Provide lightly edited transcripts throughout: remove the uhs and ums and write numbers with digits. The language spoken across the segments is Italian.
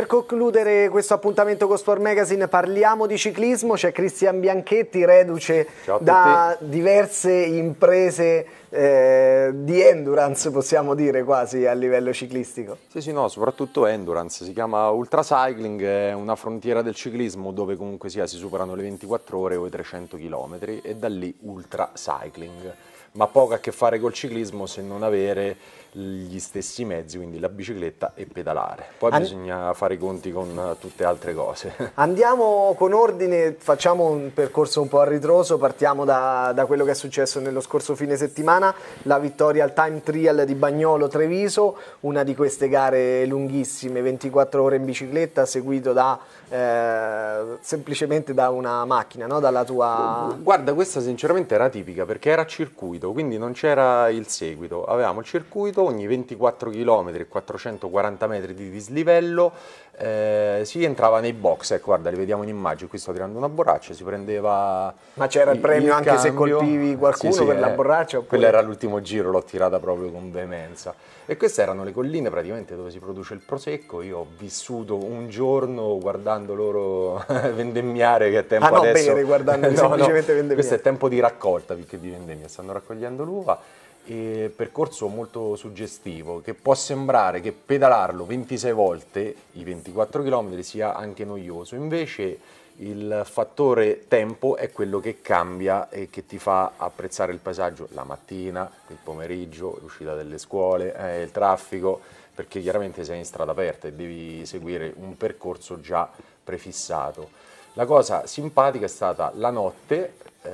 per concludere questo appuntamento con Sport Magazine parliamo di ciclismo. C'è Cristian Bianchetti, reduce da diverse imprese di endurance, possiamo dire quasi a livello ciclistico. Sì, no, soprattutto endurance. Si chiama ultracycling, è una frontiera del ciclismo dove comunque sia si superano le 24 ore o i 300 km e da lì ultracycling. Ma poco a che fare col ciclismo se non avere gli stessi mezzi, quindi la bicicletta e pedalare. Poi bisogna fare i conti con tutte altre cose. Andiamo con ordine, facciamo un percorso un po' a ritroso, partiamo da quello che è successo nello scorso fine settimana, la vittoria al time trial di Bagnolo Treviso, una di queste gare lunghissime, 24 ore in bicicletta, seguito da semplicemente da una macchina, no? Dalla tua... Guarda, questa sinceramente era tipica perché era circuito, quindi non c'era il seguito, avevamo il circuito, ogni 24 km e 440 metri di dislivello si entrava nei box, ecco guarda, li vediamo in immagine, qui sto tirando una borraccia, si prendeva... Ma c'era il premio anche cambio. Se colpivi qualcuno sì, per la borraccia? Oppure... Quello era l'ultimo giro, l'ho tirata proprio con veemenza. E queste erano le colline praticamente dove si produce il prosecco, io ho vissuto un giorno guardando loro vendemmiare, che è tempo adesso... bere, guardando semplicemente vendemmiare. Questo è tempo di raccolta più che di vendemmia, stanno raccogliendo l'uva. E percorso molto suggestivo, che può sembrare che pedalarlo 26 volte, i 24 km, sia anche noioso, invece il fattore tempo è quello che cambia e che ti fa apprezzare il paesaggio la mattina, il pomeriggio, l'uscita delle scuole, il traffico, perché chiaramente sei in strada aperta e devi seguire un percorso già prefissato. La cosa simpatica è stata la notte,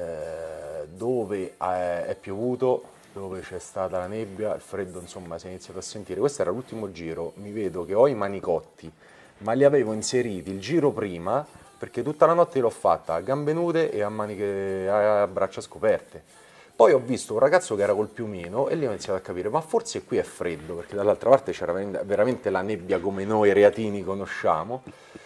dove è piovuto, dove c'è stata la nebbia, il freddo insomma si è iniziato a sentire. Questo era l'ultimo giro, mi vedo che ho i manicotti, ma li avevo inseriti il giro prima perché tutta la notte l'ho fatta a gambe nude e a braccia scoperte. Poi ho visto un ragazzo che era col piumino e lì ho iniziato a capire, ma forse qui è freddo, perché dall'altra parte c'era veramente la nebbia come noi reatini conosciamo.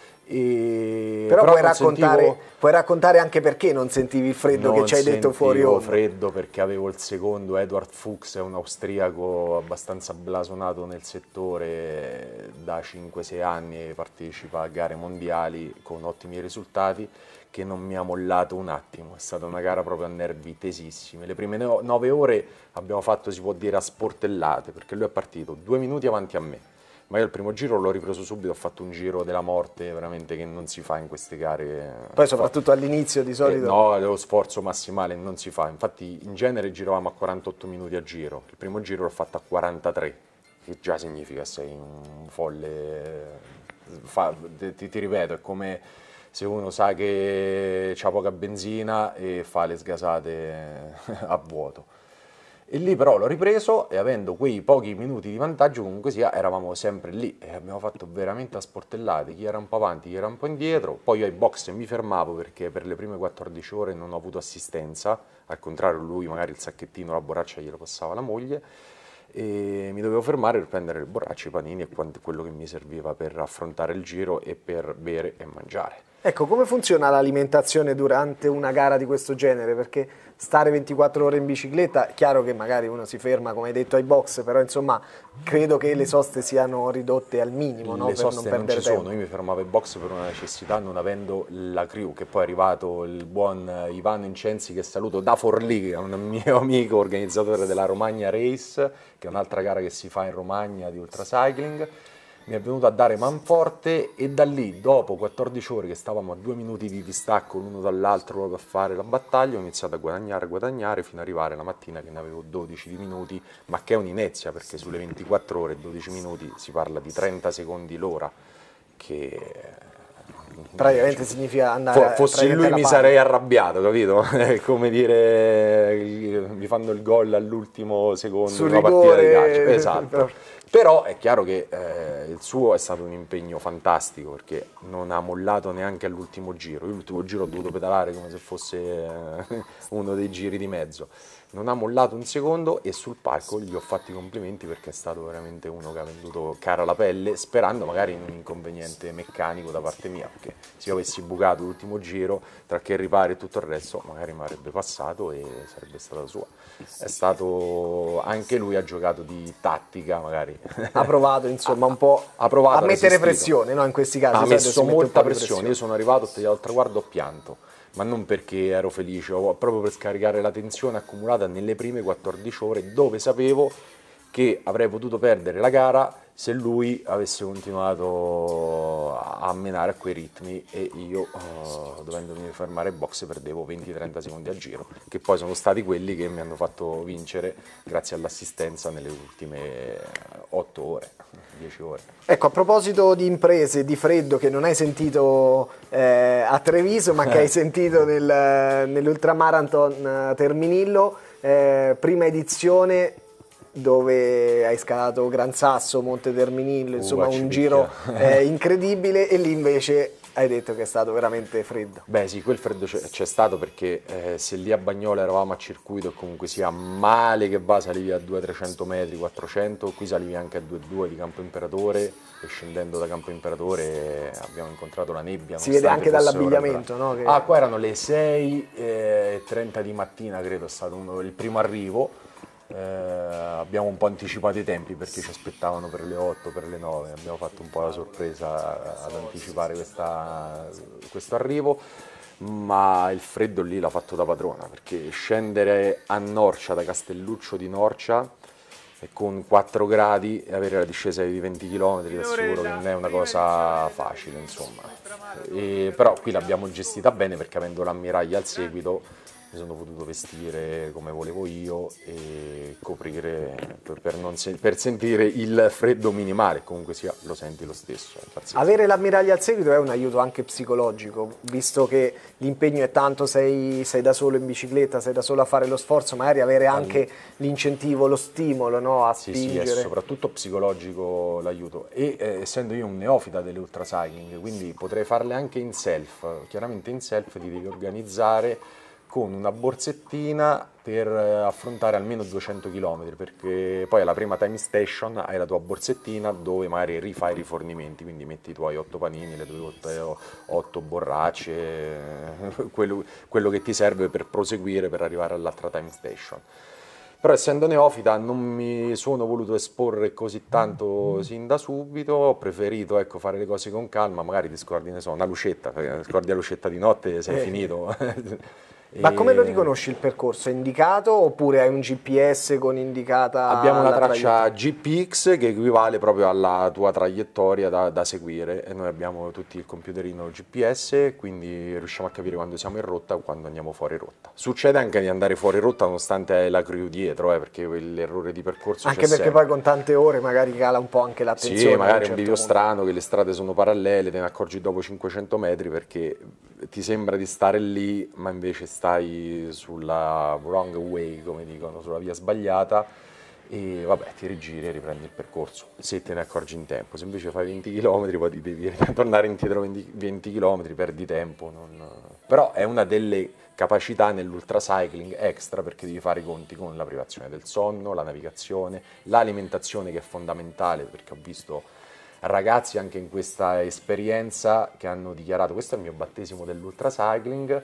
Però puoi raccontare anche perché non sentivi il freddo che ci hai detto fuori onda. Non sentivo freddo perché avevo il secondo, Edward Fuchs, è un austriaco abbastanza blasonato nel settore, da 5-6 anni partecipa a gare mondiali con ottimi risultati, che non mi ha mollato un attimo. È stata una gara proprio a nervi tesissimi. Le prime 9 ore abbiamo fatto, si può dire, a sportellate, perché lui è partito 2 minuti avanti a me. Ma io il primo giro l'ho ripreso subito, ho fatto un giro della morte veramente che non si fa in queste gare. Poi soprattutto all'inizio di solito? No, lo sforzo massimale non si fa, infatti in genere giravamo a 48 minuti a giro, il primo giro l'ho fatto a 43, che già significa sei un folle, ti ripeto, è come se uno sa che c'ha poca benzina e fa le sgasate a vuoto. E lì però l'ho ripreso e avendo quei pochi minuti di vantaggio comunque sia eravamo sempre lì e abbiamo fatto veramente a sportellate, chi era un po' avanti, chi era un po' indietro. Poi io ai box mi fermavo perché per le prime 14 ore non ho avuto assistenza, al contrario lui magari il sacchettino, la borraccia glielo passava la moglie e mi dovevo fermare per prendere le borracce, i panini e quello che mi serviva per affrontare il giro e per bere e mangiare. Ecco, come funziona l'alimentazione durante una gara di questo genere? Perché stare 24 ore in bicicletta, è chiaro che magari uno si ferma, come hai detto, ai box, però insomma credo che le soste siano ridotte al minimo, no? Le soste non ci sono, io mi fermavo ai box per una necessità, non avendo la crew, che poi è arrivato il buon Ivano Incensi, che saluto, da Forlì, che è un mio amico organizzatore della Romagna Race, che è un'altra gara che si fa in Romagna di ultracycling. Mi è venuto a dare manforte e da lì, dopo 14 ore che stavamo a 2 minuti di distacco l'uno dall'altro per fare la battaglia, ho iniziato a guadagnare fino ad arrivare la mattina che ne avevo 12 di minuti, ma che è un'inezia perché sulle 24 ore 12 minuti si parla di 30 secondi l'ora, che praticamente significa andare fossi lui mi sarei arrabbiato, capito? È come dire mi fanno il gol all'ultimo secondo sul di una partita di calcio. rigore, Esatto. Però è chiaro che il suo è stato un impegno fantastico perché non ha mollato neanche all'ultimo giro. Io l'ultimo giro ho dovuto pedalare come se fosse uno dei giri di mezzo. Non ha mollato un secondo e sul palco gli ho fatto i complimenti perché è stato veramente uno che ha venduto cara la pelle, sperando magari in un inconveniente meccanico da parte mia, perché se io avessi bucato l'ultimo giro, tra che ripari e tutto il resto, magari mi avrebbe passato e sarebbe stata sua. È stato, anche lui ha giocato di tattica, magari Ha provato insomma un po' a mettere pressione, no? In questi casi ha messo molta pressione. Io sono arrivato, ho tagliato il traguardo, ho pianto, ma non perché ero felice, proprio per scaricare la tensione accumulata nelle prime 14 ore, dove sapevo che avrei potuto perdere la gara se lui avesse continuato a menare a quei ritmi e io, dovendomi fermare in box, perdevo 20-30 secondi a giro, che poi sono stati quelli che mi hanno fatto vincere grazie all'assistenza nelle ultime 8 ore, 10 ore. Ecco, a proposito di imprese, di freddo che non hai sentito a Treviso, ma che hai sentito nell'Ultramarathon Terminillo, prima edizione, dove hai scalato Gran Sasso, Monte Terminillo, insomma un giro incredibile, e lì invece hai detto che è stato veramente freddo. Beh sì, quel freddo c'è stato perché se lì a Bagnola eravamo a circuito e comunque sia male che va, salivi a 200-300 metri, 400, qui salivi anche a 2,2 di Campo Imperatore e scendendo da Campo Imperatore abbiamo incontrato la nebbia. Si vede anche dall'abbigliamento, no? Ah, qua erano le 6:30 di mattina, credo, è stato il primo arrivo. Abbiamo un po' anticipato i tempi perché ci aspettavano per le 8, per le 9, abbiamo fatto un po' la sorpresa ad anticipare questo arrivo, ma il freddo lì l'ha fatto da padrona, perché scendere a Norcia, da Castelluccio di Norcia, e con 4 gradi e avere la discesa di 20 km, ti assicuro che non è una cosa facile, insomma. Però qui l'abbiamo gestita bene perché avendo l'ammiraglia al seguito mi sono potuto vestire come volevo io e coprire per sentire il freddo minimale, comunque sia lo senti lo stesso. Avere l'ammiraglia al seguito è un aiuto anche psicologico, visto che l'impegno è tanto, sei da solo in bicicletta, sei da solo a fare lo sforzo, magari avere anche l'incentivo, lo stimolo, no, a spingere. Sì, è soprattutto psicologico l'aiuto, e essendo io un neofita delle ultracycling, quindi potrei farle anche in self. Chiaramente in self ti devi organizzare con una borsettina per affrontare almeno 200 km, perché poi alla prima time station hai la tua borsettina dove magari rifai i rifornimenti, quindi metti i tuoi 8 panini, le tue 8 borracce, quello che ti serve per proseguire, per arrivare all'altra time station. Però essendo neofita non mi sono voluto esporre così tanto sin da subito, ho preferito, ecco, fare le cose con calma, magari ti scordi, ne so, una lucetta, scordi la lucetta di notte, sei finito. Ma come lo riconosci il percorso? È indicato oppure hai un GPS con indicata? Abbiamo una traccia GPX che equivale proprio alla tua traiettoria da seguire, e noi abbiamo tutti il computerino GPS, quindi riusciamo a capire quando siamo in rotta o quando andiamo fuori rotta. Succede anche di andare fuori rotta nonostante hai la crew dietro, perché l'errore di percorso anche perché poi con tante ore magari cala un po' anche l'attenzione. Sì, magari un bivio strano, che le strade sono parallele, te ne accorgi dopo 500 metri perché ti sembra di stare lì, ma invece stai sulla wrong way, come dicono, sulla via sbagliata, e vabbè, ti rigiri e riprendi il percorso, se te ne accorgi in tempo. Se invece fai 20 km, poi ti devi tornare indietro 20 km, perdi tempo. Però è una delle capacità nell'ultracycling extra, perché devi fare i conti con la privazione del sonno, la navigazione, l'alimentazione, che è fondamentale, perché ho visto ragazzi anche in questa esperienza che hanno dichiarato: questo è il mio battesimo dell'ultracycling,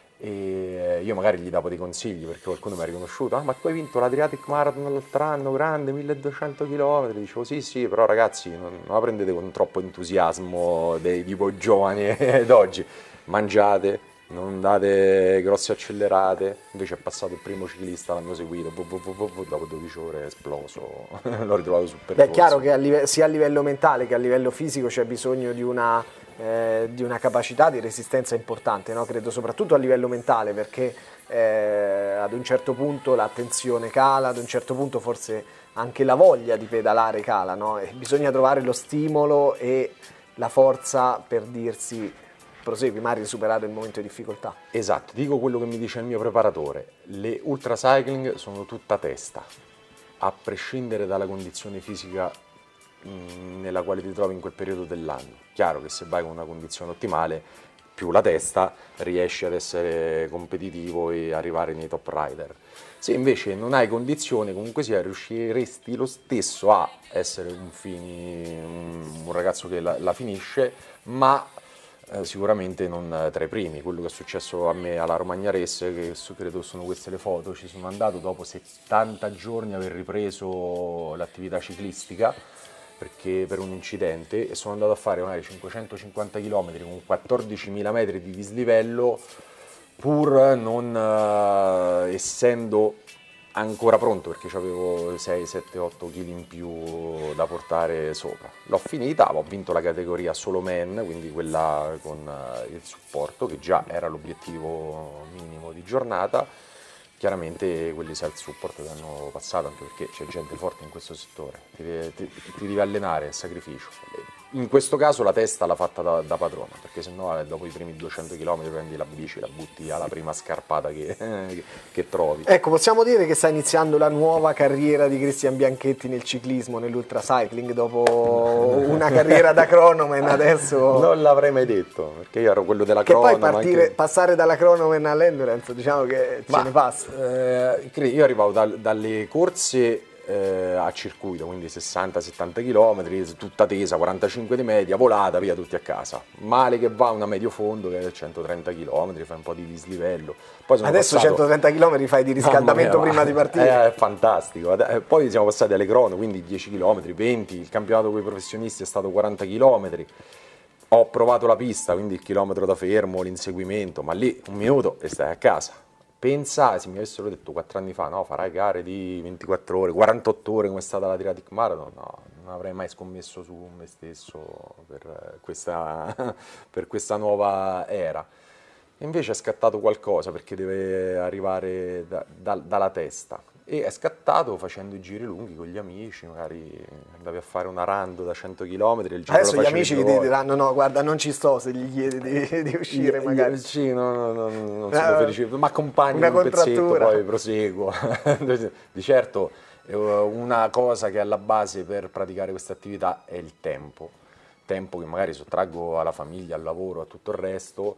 e io magari gli davo dei consigli perché qualcuno mi ha riconosciuto: ah, ma tu hai vinto l'Adriatic Marathon l'altro anno, grande, 1200 km. Dicevo sì, però ragazzi non la prendete con troppo entusiasmo di voi giovani d'oggi, mangiate, non date grosse accelerate. Invece è passato il primo ciclista, l'hanno seguito, dopo 12 ore è esploso, l'ho ritrovato sul percorso. Beh, è chiaro che sia a livello mentale che a livello fisico c'è bisogno di una capacità di resistenza importante, no? Credo soprattutto a livello mentale, perché ad un certo punto l'attenzione cala, ad un certo punto forse anche la voglia di pedalare cala, no? E bisogna trovare lo stimolo e la forza per dirsi: prosegui, magari superare il momento di difficoltà. Esatto, dico quello che mi dice il mio preparatore: le ultracycling sono tutta testa, a prescindere dalla condizione fisica nella quale ti trovi in quel periodo dell'anno. Chiaro che se vai con una condizione ottimale, più la testa, riesci ad essere competitivo e arrivare nei top rider. Se invece non hai condizione, comunque sia, riusciresti lo stesso a essere un ragazzo che la finisce, ma sicuramente non tra i primi. Quello che è successo a me alla Romagna Race, che credo sono queste le foto, ci sono andato dopo 70 giorni aver ripreso l'attività ciclistica perché per un incidente, e sono andato a fare magari 550 km con 14.000 metri di dislivello, pur non essendo ancora pronto, perché avevo 6, 7, 8 kg in più da portare sopra. L'ho finita, ho vinto la categoria solo men, quindi quella con il supporto, che già era l'obiettivo minimo di giornata. Chiaramente quelli self support hanno passato, anche perché c'è gente forte in questo settore, ti devi allenare, è sacrificio. In questo caso la testa l'ha fatta da padrona, perché sennò dopo i primi 200 km prendi la bici, la butti alla prima scarpata che trovi. Ecco, possiamo dire che sta iniziando la nuova carriera di Cristian Bianchetti nel ciclismo, nell'ultracycling, dopo una carriera da cronoman adesso... Non l'avrei mai detto, perché io ero quello della che cronoman. Poi passare dalla cronoman all'endurance, diciamo che ce ne passa. Io arrivavo dalle corse a circuito, quindi 60-70 km, tutta tesa, 45 di media, volata, via tutti a casa. Male che va una medio fondo che è 130 km, fai un po' di dislivello. Poi adesso passato... 130 km fai di riscaldamento prima di partire. È fantastico. Poi siamo passati alle crono, quindi 10 km, 20, il campionato con i professionisti è stato 40 km. Ho provato la pista, quindi il chilometro da fermo, l'inseguimento, ma lì un minuto e stai a casa. Pensa, se mi avessero detto 4 anni fa, no, farai gare di 24 ore, 48 ore come è stata l'Adriatic Marathon, no, non avrei mai scommesso su me stesso per questa nuova era. E invece è scattato qualcosa, perché deve arrivare dalla testa. E è scattato facendo i giri lunghi con gli amici, magari andavi a fare una rando da 100 km. Adesso gli amici ti diranno: no, guarda, non ci sto se gli chiedi di uscire, magari. Sì, non sono felice, ma accompagno un pezzetto, poi proseguo. Di certo, una cosa che è alla base per praticare questa attività è il tempo che magari sottraggo alla famiglia, al lavoro, a tutto il resto,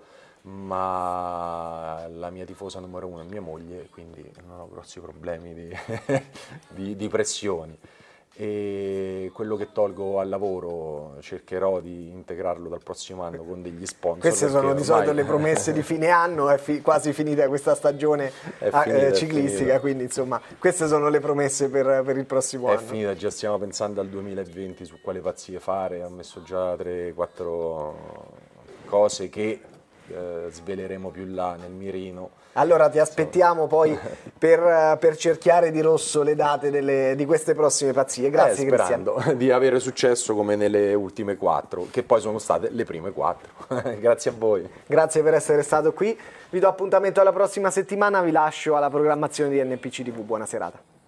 ma la mia tifosa numero 1 è mia moglie, quindi non ho grossi problemi di pressioni. E quello che tolgo al lavoro cercherò di integrarlo dal prossimo anno con degli sponsor. Queste sono di solito le promesse di fine anno, è quasi finita questa stagione ciclistica, quindi insomma queste sono le promesse per il prossimo anno. È finita, già stiamo pensando al 2020 su quale pazzie fare, ho messo già 3-4 cose che sveleremo più là nel mirino. Allora ti aspettiamo poi per cerchiare di rosso le date di queste prossime pazzie. Grazie sperando Cristian. Di avere successo come nelle ultime 4, che poi sono state le prime 4. Grazie a voi. Grazie per essere stato qui. Vi do appuntamento alla prossima settimana, vi lascio alla programmazione di NPC TV. Buona serata.